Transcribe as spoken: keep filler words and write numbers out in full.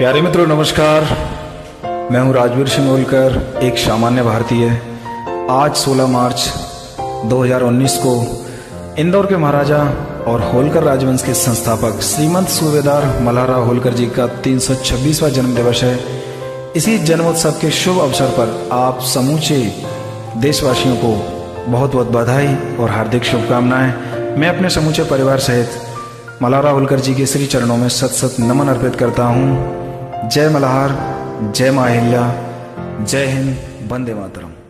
प्यारे मित्रों नमस्कार, मैं हूं राजवीर सिंह होलकर, एक सामान्य भारतीय। आज सोलह मार्च दो हज़ार उन्नीस को इंदौर के महाराजा और होलकर राजवंश के संस्थापक श्रीमंत सूबेदार मल्हारराव होलकर जी का तीन सौ छब्बीसवां जन्म दिवस है। इसी जन्मोत्सव के शुभ अवसर पर आप समूचे देशवासियों को बहुत बहुत बधाई और हार्दिक शुभकामनाएं। मैं अपने समूचे परिवार सहित मल्हारराव होलकर जी के श्री चरणों में सत सत नमन अर्पित करता हूँ। जय मल्हार, जय मां अहिल्या, जय हिंद, वंदे मातरम।